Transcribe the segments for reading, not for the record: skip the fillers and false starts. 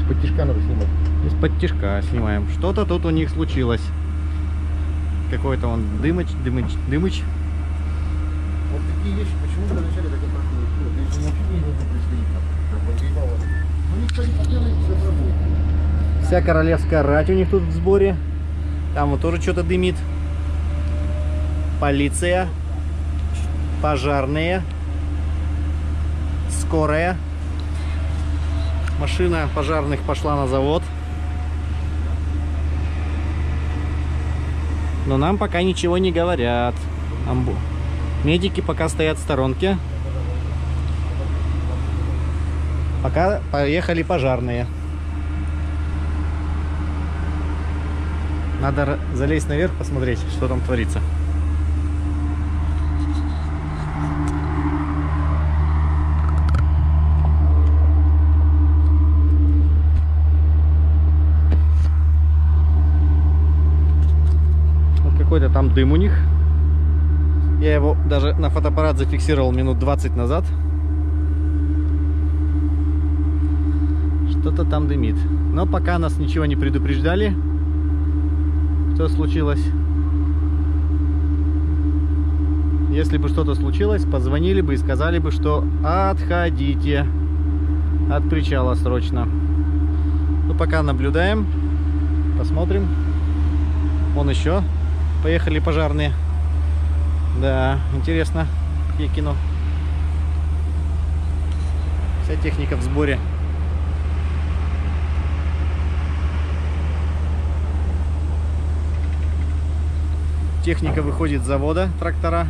Из-под тишка надо снимать. Из-под тишка снимаем. Что-то тут у них случилось. Какой-то он дымыч. Вот такие вещи почему-то вначале так и проходят. Вот, если вообще не нужно предстоит там. Ну никто не поделает, все работает. Вся королевская рать у них тут в сборе. Там вот тоже что-то дымит. Полиция. Пожарные. Скорая. Машина пожарных пошла на завод. Но нам пока ничего не говорят. Медики пока стоят в сторонке. Пока поехали пожарные. Надо залезть наверх, посмотреть, что там творится. Вот какой-то там дым у них. Я его даже на фотоаппарат зафиксировал минут 20 назад. Что-то там дымит. Но пока нас ничего не предупреждали, что случилось. Если бы что-то случилось, позвонили бы и сказали бы, что отходите от причала срочно. Ну, пока наблюдаем, посмотрим. Вон еще поехали пожарные. Да, интересно, какие кино. Вся техника в сборе. Техника выходит с завода, трактора.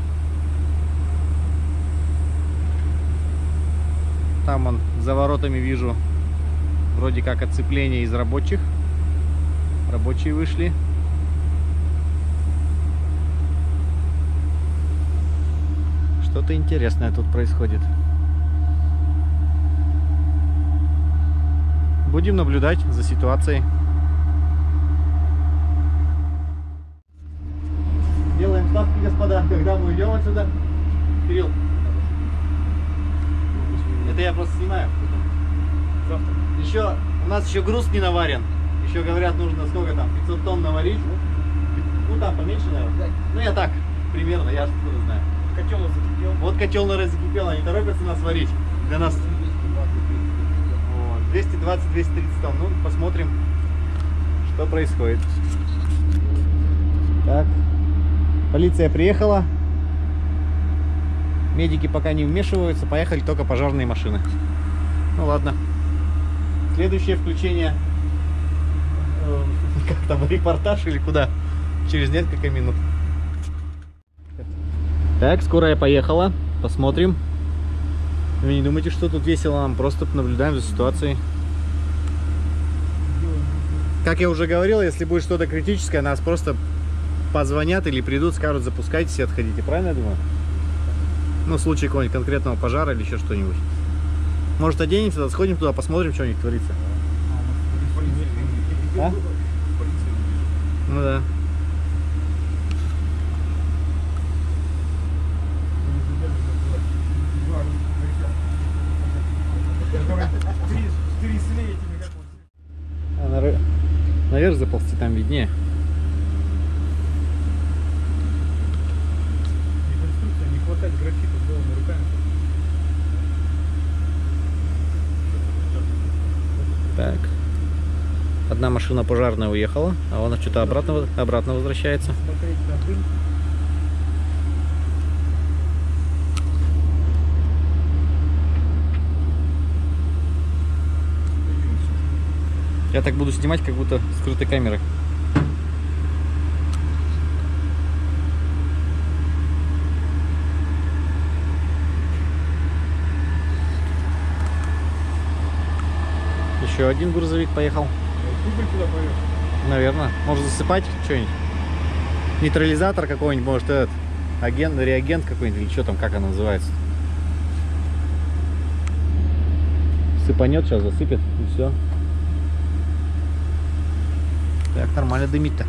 Там он за воротами вижу вроде как отцепление из рабочих. Рабочие вышли. Что-то интересное тут происходит. Будем наблюдать за ситуацией. Делаем ставки, господа, когда мы уйдем отсюда. Кирилл. Это я просто снимаю. Завтра. Еще у нас еще груз не наварен. Еще говорят, нужно сколько там, 500 тонн наварить. Ну там поменьше, наверное. Ну я так, примерно, я же откуда знаю. Котел закипел. Вот котел закипел, они торопятся нас варить. Для нас 220-230 тонн. Ну, посмотрим, что происходит. Так. Полиция приехала. Медики пока не вмешиваются. Поехали только пожарные машины. Ну ладно. Следующее включение. Как там, репортаж или куда? Через несколько минут. Так, скорая поехала. Посмотрим. Вы не думайте, что тут весело. Нам просто наблюдаем за ситуацией. Как я уже говорил, если будет что-то критическое, нас просто позвонят или придут, скажут, запускайтесь и отходите. Правильно я думаю? Ну, в случае какого-нибудь конкретного пожара или еще что-нибудь. Может, оденемся, сходим туда, посмотрим, что у них творится. А? Ну да. Наверх заползти, там виднее. Не хватает графита голыми руками. Так. Одна машина пожарная уехала, а она что-то обратно возвращается. Смотреть на дым. Я так буду снимать, как будто скрытой камерой. Еще один грузовик поехал. Дубль туда поехал. Наверное. Может засыпать что-нибудь? Нейтрализатор какой-нибудь, может этот агент, реагент какой-нибудь, или что там, как оно называется? Сыпанет, сейчас засыпет и все. Так, нормально дымит-то.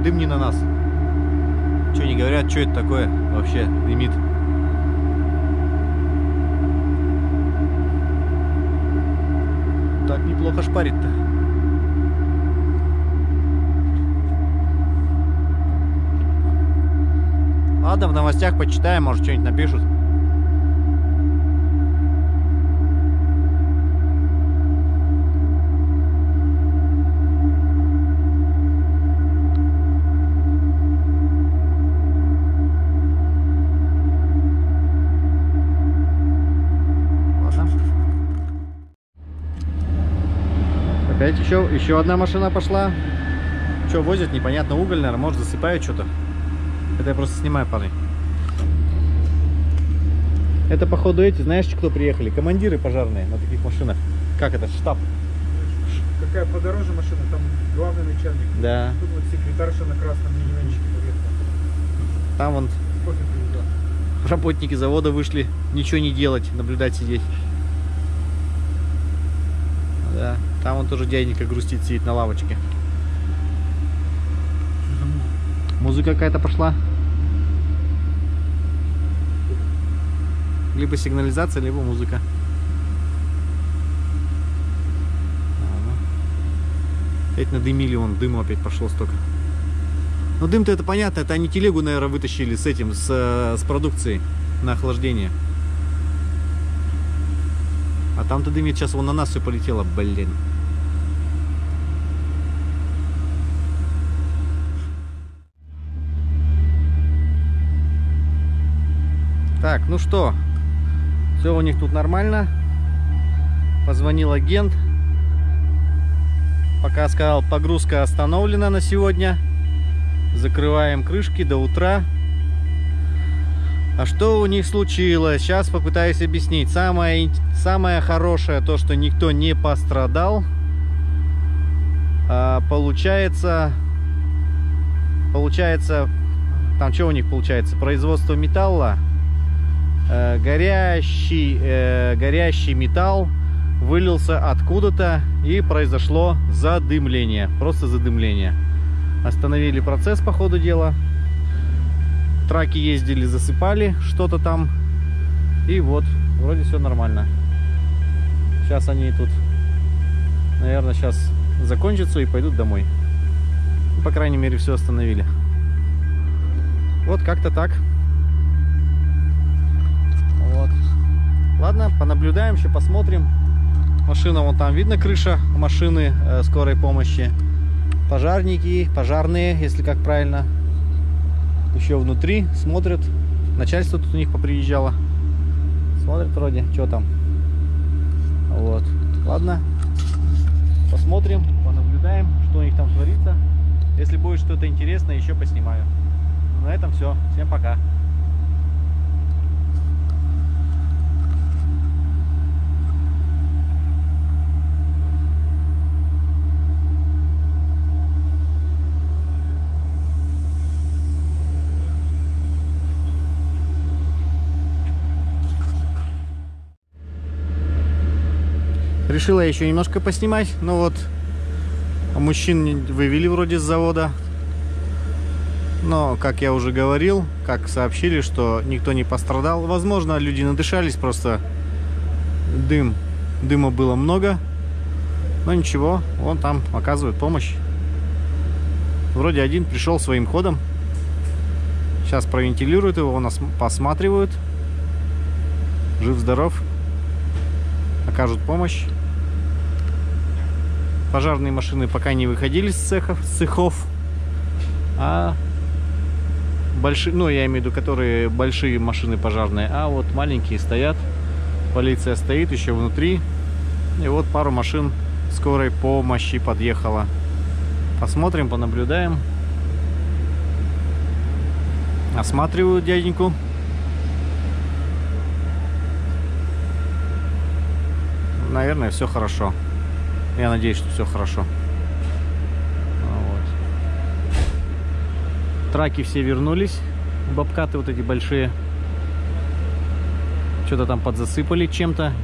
дым не на нас. Что не говорят, что это такое вообще дымит. Так неплохо шпарит-то. Ладно, в новостях почитаем, может что-нибудь напишут. Опять еще одна машина пошла. Что возят, непонятно, уголь, наверное, может засыпают что-то. Это я просто снимаю, парни. Это походу эти, знаешь, кто приехали? Командиры пожарные на таких машинах. Как это? Штаб. Какая подороже машина, там главный начальник. Да. Тут вот секретарша на красном минивенчике приехала. Там вон Кофе привезла. работники завода вышли, ничего не делать, наблюдать, сидеть. Да. Там он тоже дяденька грустит, сидит на лавочке. Музыка какая-то пошла. Либо сигнализация, либо музыка. Опять надымили, вон дыму опять пошло столько. Но дым-то это понятно, это они телегу, наверное, вытащили с этим, с продукцией на охлаждение. А там-то дымит, сейчас вон на нас все полетело, блин. Так, ну что, все у них тут нормально. Позвонил агент. Пока сказал, погрузка остановлена на сегодня. Закрываем крышки до утра. А что у них случилось? Сейчас попытаюсь объяснить. Самое хорошее то, что никто не пострадал. Получается, там что у них получается? Производство металла. Горящий металл вылился откуда-то и произошло задымление. Просто задымление. Остановили процесс по ходу дела. Траки ездили, засыпали что-то там. И вот, вроде все нормально. Сейчас они тут, наверное, сейчас закончатся и пойдут домой. По крайней мере, все остановили. Вот как-то так. Вот. Ладно, понаблюдаем, еще посмотрим. Машина, вон там видно крыша машины скорой помощи. Пожарники, пожарные, если как правильно. Еще внутри смотрят. Начальство тут у них поприезжало. Смотрят вроде, что там. Вот. Ладно. Посмотрим, понаблюдаем, что у них там творится. Если будет что-то интересное, еще поснимаю. Ну, на этом все. Всем пока. Решила я еще немножко поснимать. Ну вот, мужчин вывели вроде с завода. Но, как я уже говорил, как сообщили, что никто не пострадал. Возможно, люди надышались, просто дыма было много. Но ничего, он там оказывает помощь. Вроде один пришел своим ходом. Сейчас провентилируют его, нас посматривают. Жив-здоров. Окажут помощь. Пожарные машины пока не выходили с цехов, а большие, ну я имею в виду, которые большие машины пожарные, а вот маленькие стоят. Полиция стоит еще внутри, и вот пару машин скорой помощи подъехала. Посмотрим, понаблюдаем. Осматривают дяденьку. Наверное, все хорошо. Я надеюсь, что все хорошо. Вот. Траки все вернулись. Бобкаты вот эти большие. Что-то там подзасыпали чем-то.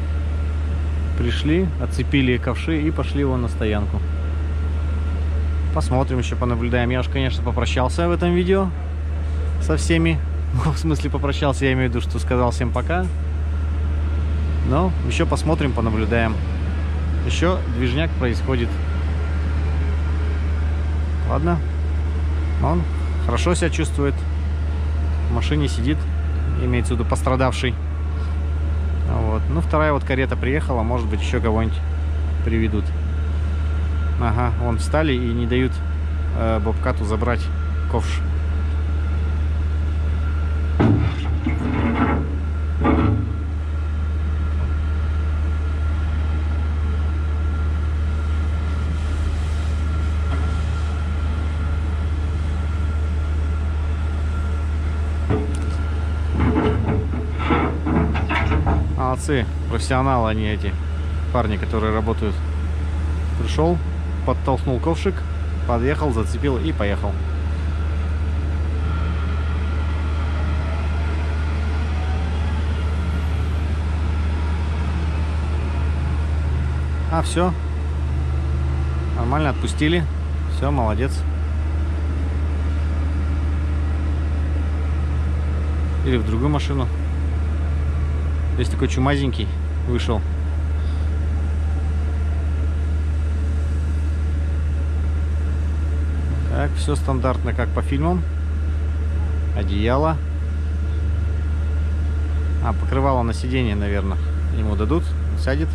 Пришли, отцепили ковши и пошли вон на стоянку. Посмотрим, еще понаблюдаем. Я уж, конечно, попрощался в этом видео со всеми. В смысле попрощался, я имею в виду, что сказал всем пока. Но еще посмотрим, понаблюдаем. Еще движняк происходит. Ладно. Он хорошо себя чувствует. В машине сидит. Имеется в виду пострадавший. Вот. Ну, вторая вот карета приехала. Может быть, еще кого-нибудь приведут. Ага, вон встали и не дают Бобкату забрать ковш. Молодцы, профессионалы они, эти парни, которые работают. Пришел, подтолкнул ковшик, подъехал, зацепил и поехал. А, все. Нормально отпустили. Все, молодец. Или в другую машину. Здесь такой чумазенький вышел. Так, все стандартно, как по фильмам. Одеяло. А, покрывало на сиденье, наверное, ему дадут. Сядет.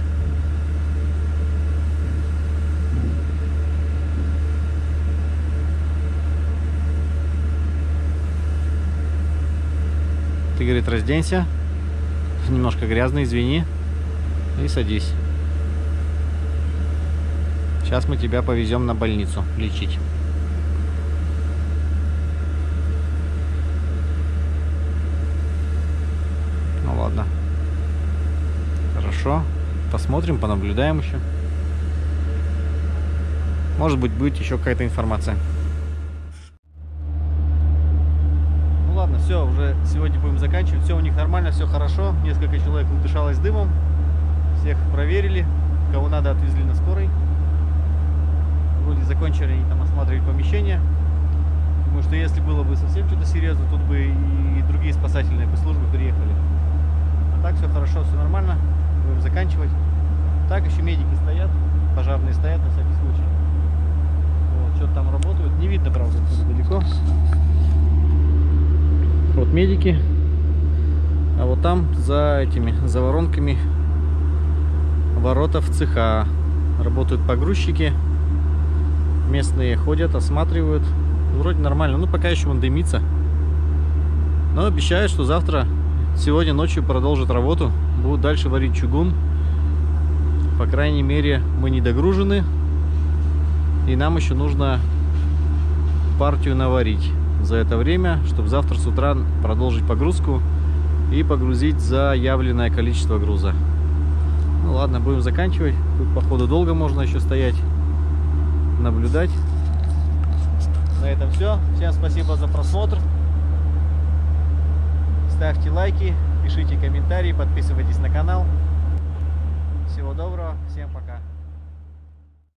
Ты, говорит, разденься. Немножко грязно, извини. И садись. Сейчас мы тебя повезем на больницу лечить. Ну ладно. Хорошо. Посмотрим, понаблюдаем еще. Может быть, будет еще какая-то информация. Все, уже сегодня будем заканчивать. Все у них нормально, все хорошо. Несколько человек удышалось дымом. Всех проверили. Кого надо, отвезли на скорой. Вроде закончили они там осматривать помещение. Думаю, что если было бы совсем что-то серьезно, тут бы и другие спасательные службы приехали. А так все хорошо, все нормально. Будем заканчивать. Так, еще медики стоят. Пожарные стоят на всякий случай. Вот, что-то там работают. Не видно, правда, далеко. Вот медики, а вот там за этими, за воронками ворота в цеха работают погрузчики, местные ходят, осматривают, вроде нормально, ну пока еще он дымится, но обещают, что завтра, сегодня ночью продолжат работу, будут дальше варить чугун, по крайней мере мы не догружены и нам еще нужно партию наварить за это время, чтобы завтра с утра продолжить погрузку и погрузить заявленное количество груза. Ну ладно, будем заканчивать. Тут походу долго можно еще стоять, наблюдать. На этом все. Всем спасибо за просмотр. Ставьте лайки, пишите комментарии, подписывайтесь на канал. Всего доброго, всем пока.